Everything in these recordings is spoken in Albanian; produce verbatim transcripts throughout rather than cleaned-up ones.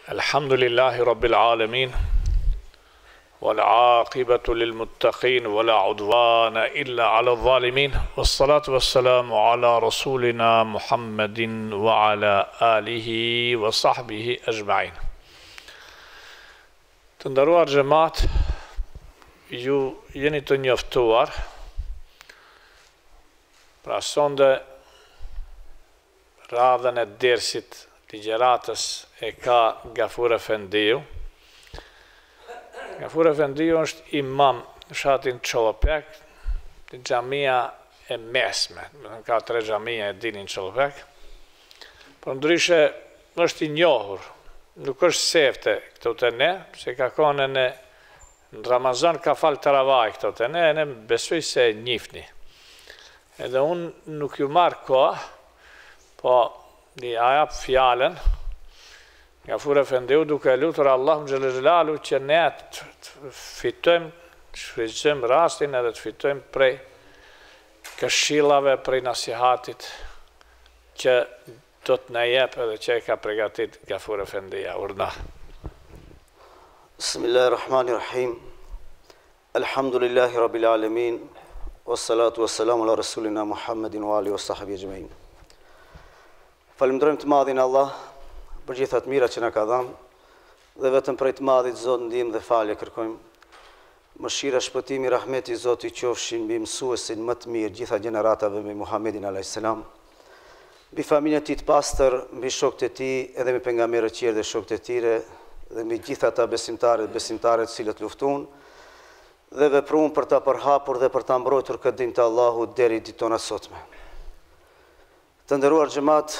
Alhamdulillahi Rabbil Alamin, wal aqibatu lil muttaqin, wala udwana illa ala dhalimin, wassalatu wassalamu ala rasulina Muhammadin wa ala alihi wa sahbihi ajma'in. Të nderuar xhamat, ju jeni të njoftuar, pra sonde radhën e dersit ligjeratës e ka Gafur Efendiu. Gafur Efendiu është imam në fshatin Çollopek, në xhamia e mesme, ka tre xhamia e dinin Çollopek, por ndryshe është i njohur, nuk është sefte këto të ne, se ka kone në në Ramazan ka falë taravaj këto të ne, e ne besoj se e njifni. Edhe unë nuk ju marrë kohë, po di ajap fjallën, Gafur Efendiu duke lutur Allahun xhelle xhelalu që ne të fitojmë, të shfrytëzojmë rastin edhe të fitojmë prej këshillave, prej nasihatit që do të na jep edhe që e ka përgatit Gafur Efendia. Urna. Bismillahirrahmanirrahim. Alhamdulillahi Rabbil Alamin. Wassalatu wassalamu ala rasulina Muhammedin wa alihi wa sahbihi ajma'in. Falemderojmë të madhin Allah për gjitha të mira që na ka dhënë dhe vetëm prej të madhit Zot ndihmë dhe falje kërkojmë. Mëshira, shpëtimi, rahmeti i Zotit qofshin mbi mësuesin më të mirë gjitha gjeneratave me Muhammedin alayhis salam, mbi familjen e tij të pastër, mbi shokët e tij edhe me pejgamberët e tjerë dhe shokët e tij dhe mbi gjitha ata besimtarët dhe besimtarët të cilët luftuan dhe veprun për ta përhapur dhe për ta mbrojtur këtë din të Allahut deri ditën e sotme. Të nderuar xhamat,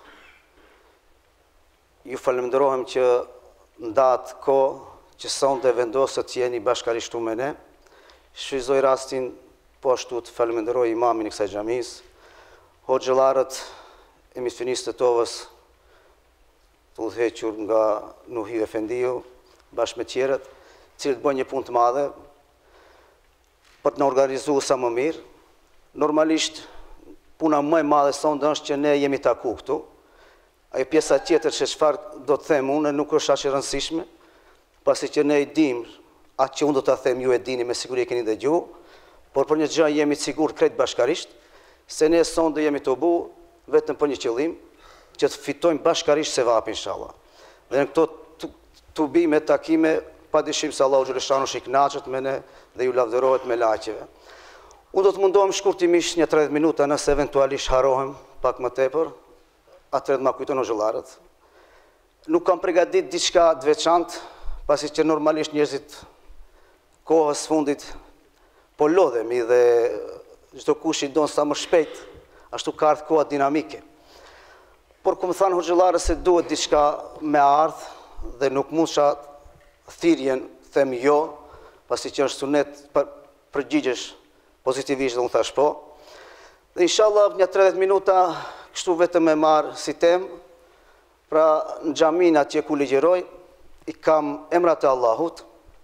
ju falenderojmë që ndatë kohë që sonte vendosët që jeni bashkarisht me ne. Shfrytëzoj rastin po ashtu të falenderoj imamin e kësaj xhamis, hoxhallarët e misfinisë të tovës, të udhëhequr nga Nuhi Efendiu, bashkë me tjerët, cilët bëjnë një punë të madhe për të na organizuar sa më mirë. Normalisht puna më e madhe sonde është që ne jemi taku këtu. Ajo pjesa tjetër që çfarë do të them unë nuk është aq e rëndësishme, pasi që ne i dim atë që unë do ta them, ju e dini, me siguri e keni dëgjuar, por për një gjë jemi të sigurt krejt bashkarisht, se ne sonde jemi të bu vetëm për një qëllim, që të fitojmë bashkarisht sevap inshallah. Dhe në këto tubime, takime, padyshim se Allahu xhaleshanu është i kënaqur me ne dhe ju lavdërohet me laqeve. Unë do të mundohem shkurtimisht një tridhjetë minuta, nëse eventualisht harohem pak më tepër, atëherë ma kujton hoxhallarët. Nuk kam përgatitur diçka të veçantë, pasi që normalisht njerëzit kohës fundit po lodhemi dhe çdo kush i don sa më shpejt, ashtu ka ardhur koha dinamike. Por ku më thanë hoxhallarët se duhet diçka me ardh dhe nuk mundsha thirrjen them jo, pasi që është sunet për përgjigjesh pozitivisht dhe unë thash po. Dhe inshallah një tridhjetë minuta kështu vetëm e marë si temë, pra në xhamin atje ku ligjeroj, i kam emrat e Allahut,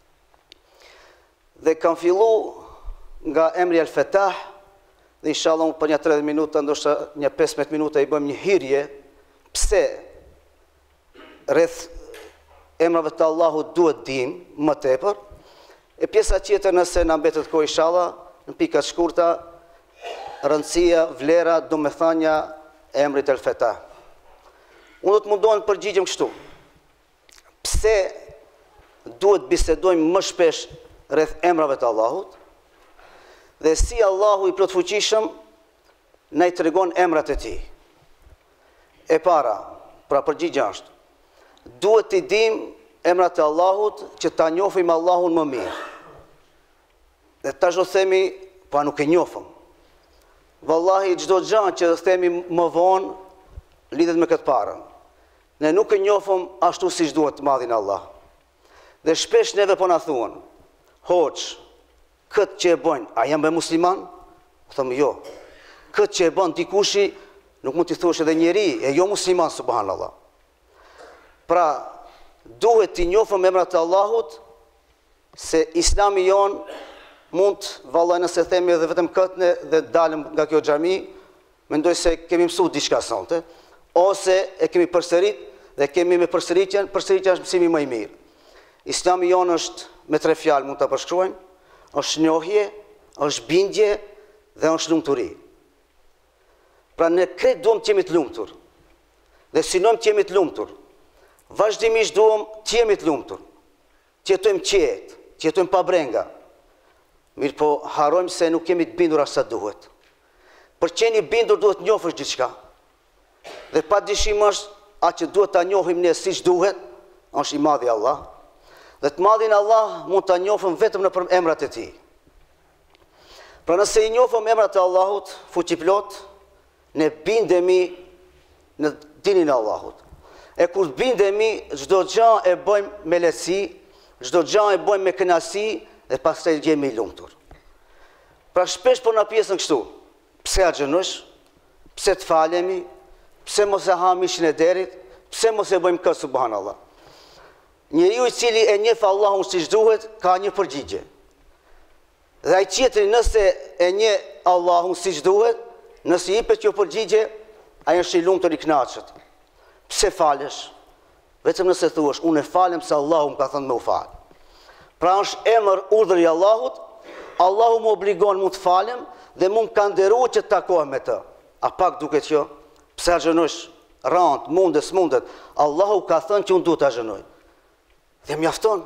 dhe kam fillu nga emri El Fetah, dhe inshallah për një tridhjetë minuta, ndoshta një pesëmbëdhjetë minuta i bëjmë një hyrje, pse rreth emrave të Allahut duhet dim më tepër, e pjesa tjetër nëse na mbetet kohë inshallah, në pika të shkurta, rëndësia, vlera, domethënia e emrit El Fetah. Unë do të mundohem të përgjigjem kështu. Pse duhet bisedojmë më shpesh rreth emrave të Allahut dhe si Allahu i plotfuqishëm na i tregon emrat e tij. E para, pra përgjigja është, duhet të dim emrat e Allahut që ta njohim Allahun më mirë. Dhe tash do themi, pa nuk e njohëm. Vallahi çdo gjë që themi më vonë lidhet me këtë parën. Ne nuk e njohëm ashtu siç duhet të madhin Allah. Dhe shpesh neve po na thuan, hoç, këtë që e bojnë, a jam be musliman? Them jo. Këtë që e bën dikushi, nuk mund t'i thuash edhe njeri, e jo musliman, subhanallahu. Pra, duhet t'i njohëm emrat e Allahut, se Islami jon mund, vallaj nëse themi edhe vetëm këtë dhe dalëm nga kjo xhami, mendoj se kemi mësuar diçka sonte, ose e kemi përsërit dhe kemi me përsëritjen, përsëritja është mësimi më i mirë. Islami jonë është me tre fjalë mund ta përshkruajmë, është njohje, është bindje dhe është lumturi. Pra ne krejt duhem të jemi të lumtur. Dhe synojmë të jemi të lumtur. Vazhdimisht duhem të jemi të lumtur. Të jetojmë qetë, të jetojmë pa brenga. Mirë po harrojmë se nuk kemi të bindur as sa duhet. Për qeni bindur duhet njohësh diçka. Dhe pa dyshim është atë që duhet ta njohim ne siç duhet, është i madhi Allah. Dhe të madhin Allah mund ta njohim vetëm nëpër emrat e Tij. Pra nëse i njohim emrat e Allahut fuqiplot, ne bindemi në dinin e Allahut. E kur bindemi, çdo gjë e bëjmë me lehtësi, çdo gjë e bëjmë me kënaqësi dhe pastaj jemi i lumtur. Pra shpesh po na pjesën kështu. Pse axhënosh? Pse të falemi? Pse mos e ha mishin e derit? Pse mos e bëjmë kë subhanallahu? Njeriu i cili e njeh Allahun siç duhet, ka një përgjigje. Dhe ai tjetri nëse e njeh Allahun siç duhet, nëse i jepet kjo përgjigje, ai është i lumtur i kënaqur. Pse falesh? Vetëm nëse thuash, unë e falem se Allahu më ka thënë me u fal. Pra është emër urdhër i Allahut, Allahu më obligon mu të falem dhe mu më ka nderuar që të takohem me të. A pak duket që pse axhënosh, rand, mundet, s'mundet, Allahu ka thënë që unë duhet të axhënoj. Dhe mjafton.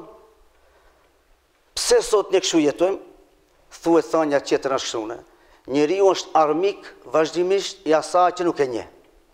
Pse sot ne kështu jetojmë? Thuhet thënia tjetër është kështu. Njeriu është armik vazhdimisht i asaj që nuk e njeh.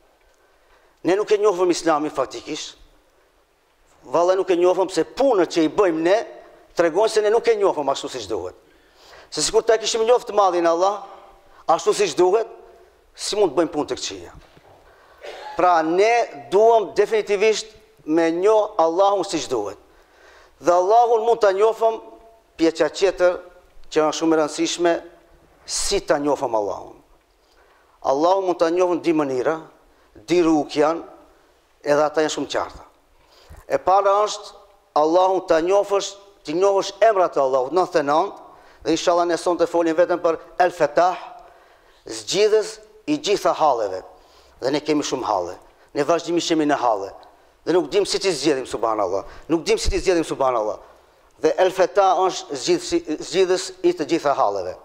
Ne nuk e njohëm Islamin faktikisht. Valla nuk e njohëm se punët që i bëjmë ne tregojnë se ne nuk e njohëm ashtu siç duhet. Se sikur ta kishim njohur të madhin Allah, ashtu siç duhet, si mund të bëjmë punë të këqija. Pra ne duam definitivisht me njoh Allahun siç duhet. Dhe Allahun mund ta njohëm pjeça tjetër që është shumë e rëndësishme, si ta njohëm Allahun. Allahun mund ta njohëm në dy mënyra, di rrugë janë, edhe ata janë shumë qarta. E para është Allahun ta njohësh, të njohësh emrat e Allahut, nëntëdhjetë e nëntë, dhe inshallah ne sonte folim vetëm për El Fatah, zgjidhës i gjitha halleve. Dhe ne kemi shumë halle. Ne vazhdimisht jemi në halle. Dhe nuk dim si t'i zgjedhim subhanallah. Nuk dim si t'i zgjedhim subhanallah. Dhe El Fatah është zgjidhës i të gjitha halleve.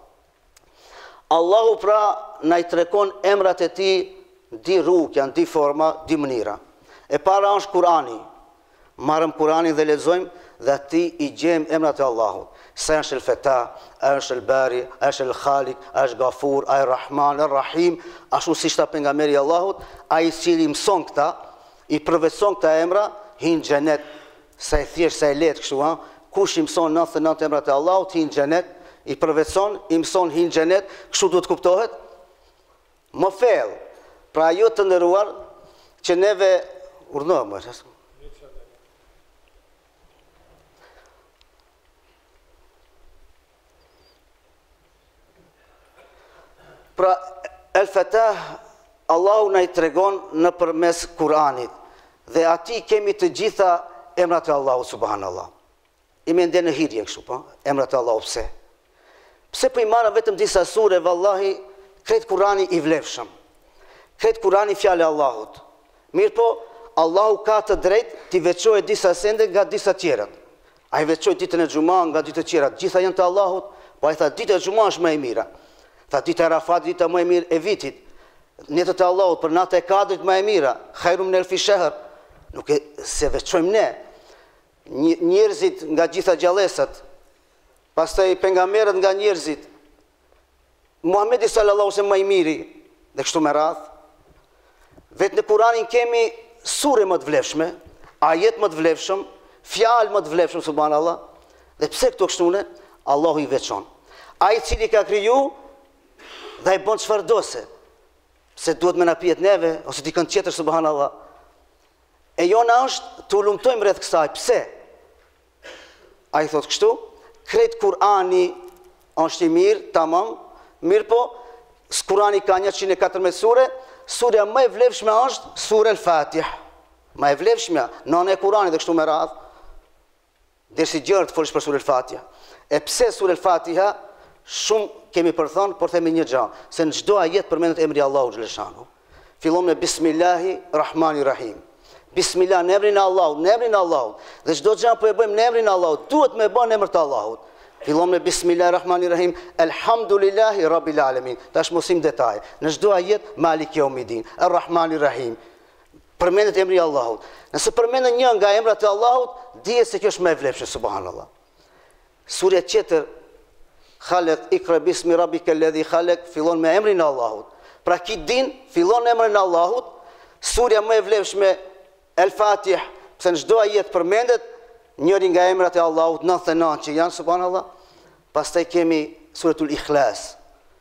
Allahu pra na i tregon emrat e Tij di rrugë, janë di forma, di mënyra. E para është Kurani. Marrëm Kuranin dhe lexojmë dhe aty i gjejmë emrat e Allahut. Sa është El Fatah, është El Bari, është El Khalik, është Gafur, ai Rahman, El Rahim, ashtu siç ta pejgamberi i Allahut, ai i cili mëson këta, i përvetson këta emra, hin xhenet, sa e thjesht, sa e lehtë kështu, ha. Kush i mëson nëntëdhjetë e nëntë emrat e Allahut, hin xhenet, i përvetson, i mëson hin xhenet, kështu duhet kuptohet. Më fell. Pra ju të nderuar që neve urdhëmë. Pra El Fatah Allahu na i tregon nëpërmes Kuranit dhe aty kemi të gjitha emrat e Allahut subhanallahu. I më ndjen në hyrje kështu, po, emrat e Allahut pse? Pse po i marrëm vetëm disa sure, vallahi, krejt Kurani i vlefshëm. Krejt Kurani fjalë e Allahut. Mirë po, Allahu ka të drejtë t'i veçojë disa sende nga disa tjerat. Ai veçoi ditën e Xhuma nga ditët e tjera, gjitha janë të Allahut, po ai tha dita e Xhuma është më e mira. Tha dita e Arafat, dita më e mirë e vitit. Netët e Allahut për natë e Kadrit më e mira, khairum min alfi shahr. Nuk e se veçojmë ne. Njerëzit nga gjitha gjallësat, pastaj pejgamberët nga njerëzit. Muhamedi sallallahu alaihi wasallam më i miri, dhe kështu me radhë. Vetë në Kur'anin kemi sure më të vlefshme, ajet më të vlefshëm, fjalë më të vlefshëm subhanallahu. Dhe pse këto kështu ne? Allahu i veçon. Ai i cili ka kriju dhe i bën çfarë dose. Se duhet me na pijet neve ose dikën tjetër subhanallahu. E jona është të lumtojmë rreth kësaj. Pse? Ai thot kështu, krejt Kur'ani është i mirë, tamam, mirë po, Kur'ani ka njëqind e katërmbëdhjetë sure, surja më e vlefshme është sura El Fatiha. Më e vlefshme, nëna e Kur'anit dhe kështu me radhë. Dersi gjërë të folësh për sura El Fatiha. E pse sura El Fatiha? Shumë kemi përthënë, por themi një gjë, se në çdo ajet përmendet emri Allahu xhaleshanu. Fillon me Bismillahi Rahmani Rahim. Bismillah, në emrin e Allahut, në emrin e Allahut. Dhe çdo gjë po e bëjmë në emrin e Allahut, duhet me bën në emër të Allahut. Fillon me Bismillahirrahmanirrahim, Elhamdulillahi Rabbil Alamin. Tash mosim detaj. Në çdo ajet Malik Yawmiddin, Arrahmanirrahim. Përmendet emri i Allahut. Nëse përmendet një nga emrat e Allahut, dihet se kjo është më e vlefshme, subhanallah. Surja tjetër Khalaq Iqra bismi rabbika alladhi khalaq fillon me emrin e Allahut. Pra ki din fillon me emrin e Allahut. Surja më e vlefshme El-Fatih, pse në çdo ajet përmendet njëri nga emrat e Allahut, nëntëdhjetë e nëntë që janë, subhanallah. Pastaj kemi suratul Ikhlas.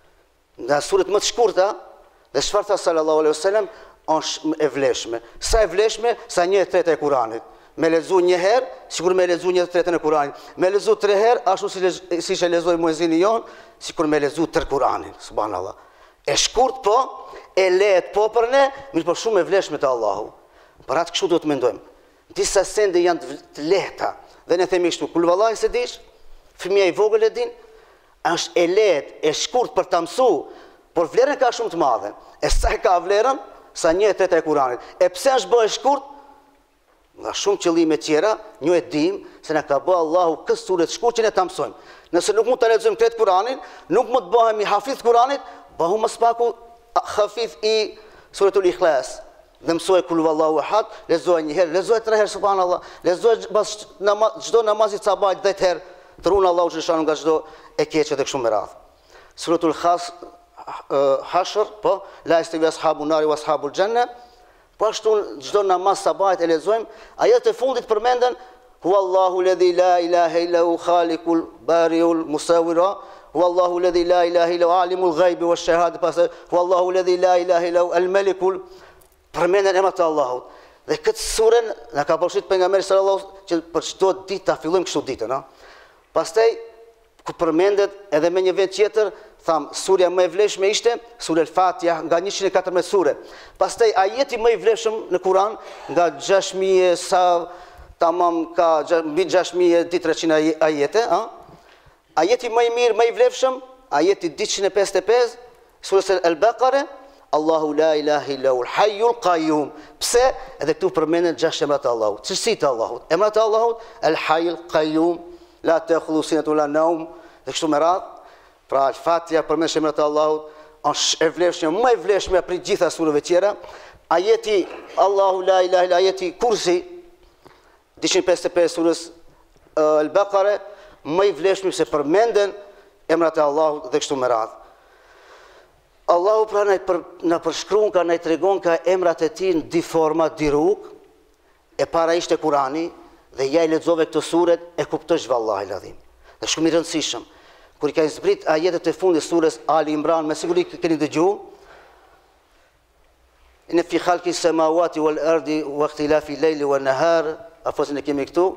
Nga surat më të shkurta, dhe çfarë tha sallallahu alaihi wasallam, është e vlefshme. Sa e vlefshme sa një e treta e Kuranit. Me lexu një herë, sikur me lexu një e tretën e Kuranit. Me lexu tre herë, ashtu si siç e lexoi muezini jon, sikur me lexu tër Kuranin, subhanallah. E shkurt po, e lehtë po për ne, mirë po shumë e vlefshme te Allahu. Për atë kështu do të mendojmë. Disa sende janë të lehta, dhe ne themi kështu, kul vallahi se dish, fëmia i vogël e din, është e lehtë, e shkurt për ta mësuar, por vlerën ka shumë të madhe. E sa e ka vlerën, sa një e treta e Kuranit. E pse është bërë e shkurt? Nga shumë qëllime tjera, një e dim se na ka bë Allahu këtë sure të shkurt që ne ta mësojmë. Nëse nuk mund ta lexojmë krejt Kuranin, nuk mund të bëhemi hafiz Kuranit, bëhu më spaku hafiz i suratul Ikhlas. Dhe mësoj kul vallahu ahad, lexoj një herë, lexoj tre herë subhanallah, lexoj pas namaz, çdo namazit sabahit dhjetë herë, trun Allahu xhashan nga çdo e keqe të kështu me radhë. Suratul Khas Hashr, po, la yastawi ashabun nari wa ashabul janna. Po ashtu çdo namaz sabahit e lexojmë, ajet e fundit përmenden huwallahu alladhi la ilaha illa hu khaliqul bariul musawwira, huwallahu alladhi la ilaha illa hu alimul ghaibi wash shahada, pastaj huwallahu alladhi la ilaha illa hu al malikul. Përmenden emrat e Allahut. Dhe këtë surën na ka porositur pejgamberi sallallahu alaihi wasallam që për çdo ditë ta fillojmë kështu ditën, ha. Pastaj ku përmendet edhe me një vend tjetër, tham surja më e vlefshme ishte sura El-Fatiha nga njëqind e katërmbëdhjetë sure. Pastaj ajeti më i vlefshëm në Kur'an nga gjashtë mijë sa tamam ka mbi gjashtë mijë e treqind ajete, ha. Ajeti më i mirë, më i vlefshëm, ajeti dyqind e pesëdhjetë e pesë, sura El-Baqara, Allahu la ilaha illa hu al-hayyul qayyum. Pse? Edhe këtu përmenden gjashtë emrat e Allahut. Cilësitë e Allahut. Emrat e Allahut, al-hayyul qayyum, la ta'khudhu sinatun wala nawm, dhe kështu me radhë. Pra Al-Fatiha përmend emrat e Allahut, është e vlefshme, më e vlefshme për gjitha surave tjera. Ajeti Allahu la ilaha illa ajeti Kursi, dyqind e pesëdhjetë e pesë surës Al-Baqara, më i vlefshëm se përmenden emrat e Allahut dhe kështu me radhë. Allahu pra na për, na përshkruan ka na i tregon ka emrat e tij në di forma, di rrugë. E para ishte Kurani dhe ja i lexove këtë suret e kuptoj vallahi ladhim. Dhe shumë i rëndësishëm. Kur i ka zbrit ajetet e fundit surës Ali Imran, me siguri keni dëgjuar. Inna fi khalqi samawati wal ardi wa ikhtilafi al-layli wan nahar, apo se ne kemi këtu.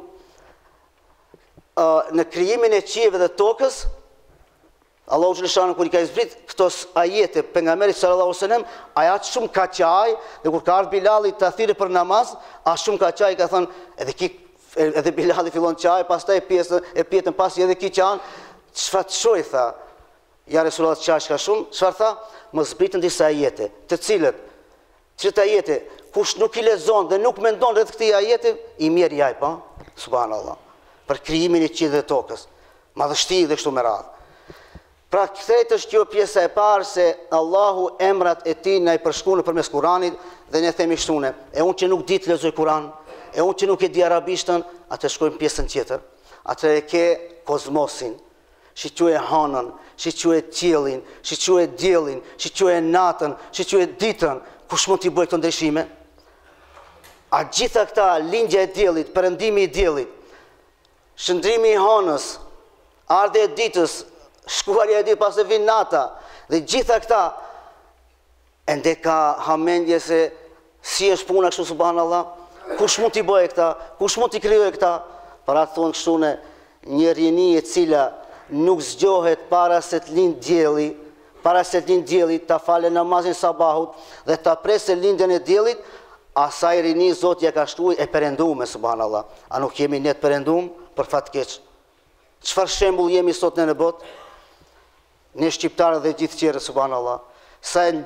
Uh, në krijimin e qiellit dhe tokës, Allahu xhaleshanu kur i ka zbrit këto ajete pejgamberit sallallahu alaihi wasallam, ajat shumë ka qaj, dhe kur ka ardhur Bilali ta thirrë për namaz, as shumë ka qaj, ka thënë edhe ki edhe Bilali fillon qaj, pastaj pjesën e pjetën pasi edhe ki qan, çfarë të shoj tha? Ja Resulullah qaj ka shumë, çfarë tha? Më zbritën disa ajete, të cilët çet ajete kush nuk i lexon dhe nuk mendon rreth këtij ajete, i mirë jaj, po, subhanallah. Për krijimin e qiellit dhe tokës, madhështi dhe kështu me radhë. Pra këtë është kjo pjesa e parë se Allahu emrat e tij na i përshkruan përmes Kuranit dhe ne themi kështu, e unë që nuk di të lexoj Kur'an, e unë që nuk e di arabishtën, atë shkojmë pjesën tjetër. Atë e ke kozmosin, shiquje hanën, shiquje qiellin, shiquje diellin, shiquje natën, shiquje ditën, kush mund t'i bëjë këto ndryshime? A gjitha këta lindja e diellit, perëndimi i diellit, shndrimi i hanës, ardha e ditës, shkuarja e ditë pas e vin nata, dhe gjitha këta ende ka hamendje se si është puna kështu subhanallah, kush mund t'i bëjë këta, kush mund t'i krijojë këta? Para të thonë kështu ne, një rini e cila nuk zgjohet para se të lind dielli, para se të lind dielli, ta falë namazin sabahut dhe ta presë lindjen e diellit, asaj rini Zoti ja ka shtuar e perënduar subhanallah. A nuk jemi ne të perënduar për fat keq? Çfarë shembull jemi sot në botë? Ne shqiptarët dhe gjithë tjerë, subhanallah, sa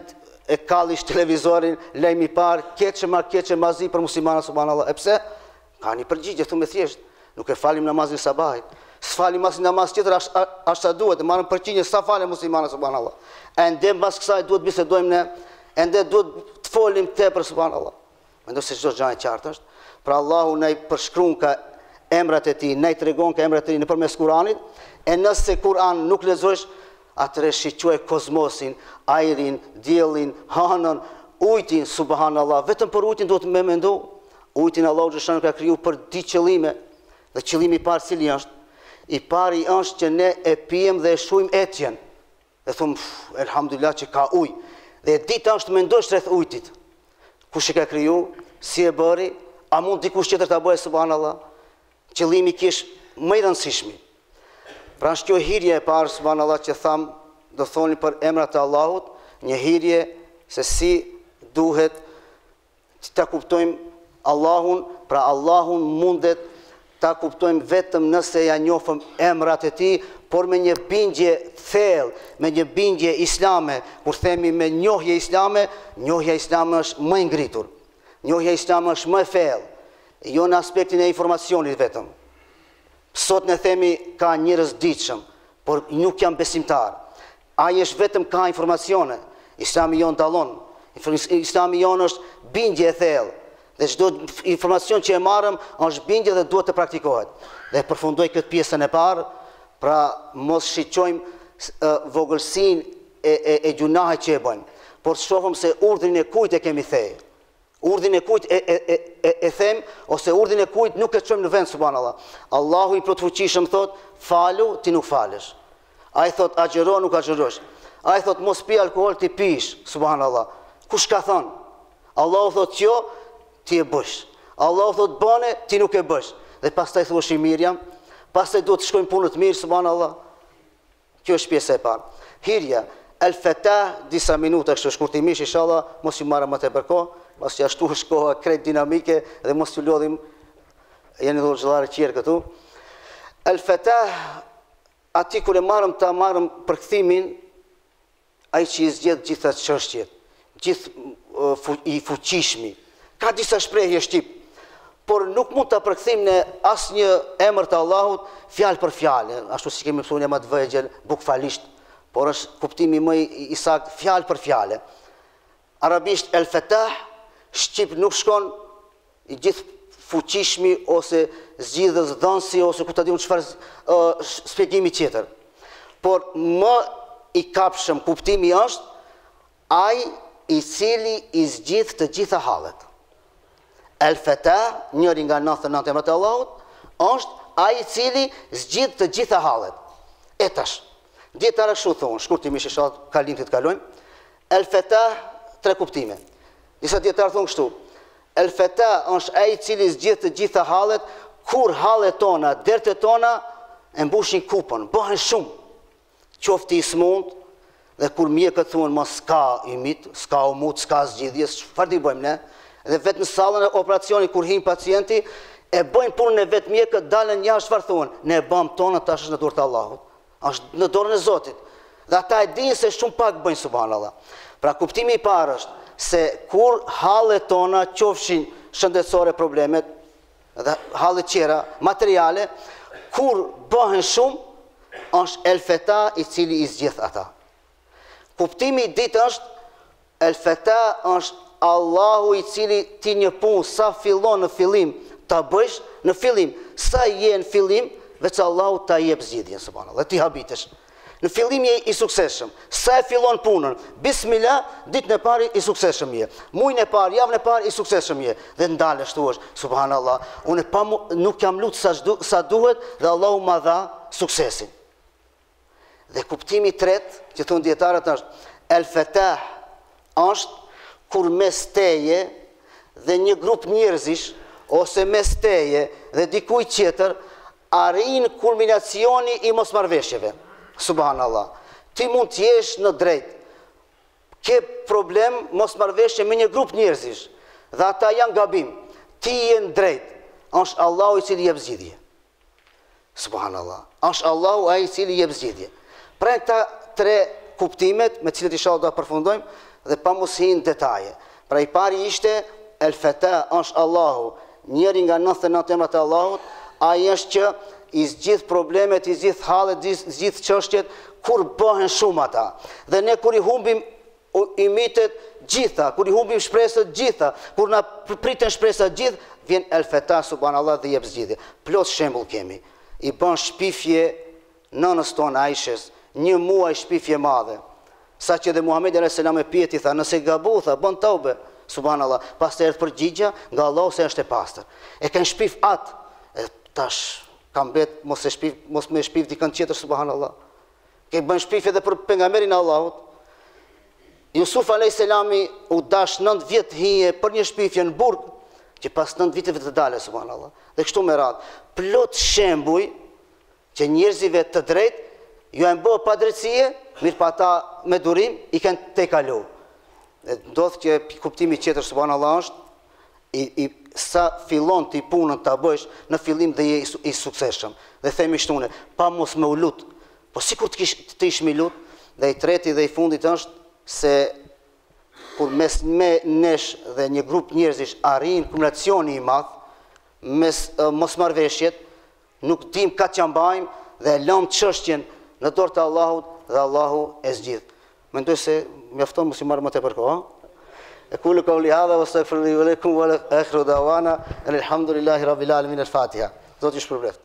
e kallish televizorin, lejmë i parë, keqe ma keqe mazi për muslimana, subhanallah. E pse? Ka një përgjigje, thumë thjesht. Nuk e falim namazin sabahit. S'falim mas një namaz tjetër ashta duhet, e marrëm përqinje sa falim muslimana, subhanallah. E ndem mas kësaj duhet bisedojmë ne, e ndem duhet të folim te për subhanallah. Mendoj se çdo gjë e qartë është. Pra Allahu na i përshkruan ka emrat e tij, na i tregon ka emrat e tij nëpërmes Kuranit, e nëse Kur'an nuk lexosh, atëre shiqoj kozmosin, ajrin, diellin, hanën, ujtin, subhanallah. Vetëm për ujtin duhet me mendu. Ujtin Allahu xhashan ka kriju për di qëllime. Dhe qëllimi i parë cili është? I pari është që ne e pijem dhe e shujmë etjen. Dhe thumë, elhamdulillah që ka ujë. Dhe dita është mendosh rreth ujtit. Kush e ka kriju? Si e bëri? A mund dikush tjetër ta bëjë, subhanallah? Qëllimi kish më i rëndësishmi. Pra është kjo hirje e parë, subhanallah, që tham, do thoni për emrat e Allahut, një hirje se si duhet të ta kuptojmë Allahun, pra Allahun mundet ta kuptojmë vetëm nëse ja njohëm emrat e tij, por me një bindje thellë, me një bindje islame. Kur themi me njohje islame, njohja islame është më e ngritur. Njohja islame është më e thellë, jo në aspektin e informacionit vetëm. Sot ne themi ka njerëz ditshëm, por nuk janë besimtar. Ai është vetëm ka informacione. Islami jon dallon. Islami jon është bindje e thellë. Dhe çdo informacion që e marrëm është bindje dhe duhet të praktikohet. Dhe përfundoj këtë pjesën e parë, pra mos shiqojmë uh, vogëlsinë e, e, e gjunahet që e bëjmë, por shohëm se urdhrin e kujt e kemi thejë. Urdhrin e kujt e, e, e, e, e them, ose urdhrin e kujt nuk e çojmë në vend, subhanallah. Allahu i plotfuqishëm thot, falu, ti nuk falesh. Ai thot, agjëro, nuk agjërosh. Ai thot, mos pi alkool, ti pish, subhanallah. Kush ka thënë? Allahu thot, jo, ti e bësh. Allahu thot, bëne, ti nuk e bësh. Dhe pastaj thoshi Miriam, pastaj duhet të shkojmë punët mirë, subhanallah. Kjo është pjesa e parë. Hirja, el fetah, disa minuta kështu shkurtimisht, inshallah, mos ju marrë më tepër kohë. Mos që ashtu është koha krejt dinamike dhe mos të lodhim, jeni dhe gjëllare qjerë këtu. El fetah, ati kër e marëm të marëm përkthimin, ai që i zgjedh gjitha çështjet, gjithë uh, fu, i fuqishmi. Ka disa shprehje shqip, por nuk mund të përkthim në asë një emër të Allahut fjalë për fjalë, ashtu si kemi mësuar ne më të vëgjël, bukfalisht, por është kuptimi më i, i sakt fjalë për fjalë. Arabisht el fetah, shqip nuk shkon i gjithë fuqishmi ose zgjidhës dhënsi ose ku ta diun çfarë uh, shpjegimi tjetër. Por më i kapshëm kuptimi është ai i cili i zgjidh të gjitha hallet. El Fetah, njëri nga nëntëdhjetë e nëntë emrat e Allahut, është ai i cili zgjidh të gjitha hallet. E tash, dietarë kështu thonë, shkurtimisht inshallah kalim të kalojmë. El Fetah, tre kuptime. Disa dietarë thonë kështu, El Fetah është ai i cili zgjidh të gjitha hallet, kur hallet tona, dertet tona e mbushin kupën, bëhen shumë. Qofti i smund, dhe kur mjekët thuan mos ska imit, ska umut, ska zgjidhjes, çfarë i bëjmë ne? Dhe vetë në sallën e operacionit kur hin pacienti, e bëjnë punën e vetë mjekët, dalën jashtë, çfarë thuan? Ne e bëm tonë, tash është në dorën e Allahut. Është në dorën e Zotit. Dhe ata e dinë se shumë pak bëjnë, subhanallah. Pra kuptimi i parë është se kur hallet tona qofshin shëndetësore problemet dhe hallet tjera materiale, kur bëhen shumë, është El Fetah i cili i zgjidh ata. Kuptimi i dytë është El Fetah është Allahu i cili ti një punë sa fillon në fillim ta bësh, në fillim sa je në fillim, veç Allahu ta jep zgjidhjen, subhanallahu, dhe ti habitesh. Në fillim je i suksesshëm. Sa e fillon punën, bismillah, ditën e parë i suksesshëm je. Muajin e parë, javën e parë i suksesshëm je. Dhe ndalesh thuash, subhanallah, unë pa nuk jam lut sa, sa duhet dhe Allahu ma dha suksesin. Dhe kuptimi i tretë, që thon dietarët është El Fetah është kur mes teje dhe një grup njerëzish ose mes teje dhe dikuj tjetër arrin kulminacioni i mosmarrveshjeve. Subhanallah. Ti mund të jesh në drejt. Ke problem mosmarrveshje me një grup njerëzish dhe ata janë gabim. Ti je në drejt. Është Allahu i cili jep zgjidhje. Subhanallah. Është Allahu ai i cili jep zgjidhje. Pra këta tre kuptimet me të cilët inshallah do ta përfundojmë, dhe pa mos hinë detaje. Pra i pari ishte, el feta është Allahu, njeri nga nëntëdhjetë e nëntë emrat e Allahut, ai është që i zgjidh problemet, i zgjidh hallet, i zgjidh çështjet kur bëhen shumë ata. Dhe ne kur i humbim i mitet gjitha, kur i humbim shpresat gjitha, kur na priten shpresat gjithë, vjen el feta subhanallahu dhe jep zgjidhje. Plot shembull kemi. I bën shpifje nënës tonë Aishës, një muaj shpifje madhe. Sa që dhe Muhamedi alayhis salam e pyeti, tha, nëse gabu, tha, bën tobe, subhanallah. Pastaj erdhi përgjigja nga Allahu se është e pastër. E kanë shpif atë, e tash ka mbet mos e shpif, mos më shpif dikën tjetër, subhanallah. Ke bën shpifje edhe për pejgamberin e Allahut. Jusuf alayhis salami u dash nëntë vjet hije për një shpifje në burg, që pas nëntë viteve të dalë, subhanallah. Dhe kështu me radhë, plot shembuj që njerëzive të drejtë ju e bë pa drejtësie, mirë pa ata me durim i kanë te kalu. Dhe ndodh që kuptimi tjetër subhanallahu është i, i sa fillon ti punën ta bësh në fillim dhe je i, i suksesshëm. Dhe themi shtune, pa mos me u lut, po sikur të kish të ish me lut. Dhe i treti dhe i fundit është se kur mes me nesh dhe një grup njerëzish arrin kumulacioni i madh, mes uh, mosmarrveshjet, nuk dim ka që mbajmë dhe lëm çështjen në dorë të Allahut dhe Allahu e zgjidh. Mendoj se mjafton mos i marr më tepër kohë. أقول قولي هذا واستغفر لي ولكم وآخر دعوانا أن الحمد لله رب العالمين. الفاتحة. Zoti ju shpërblet.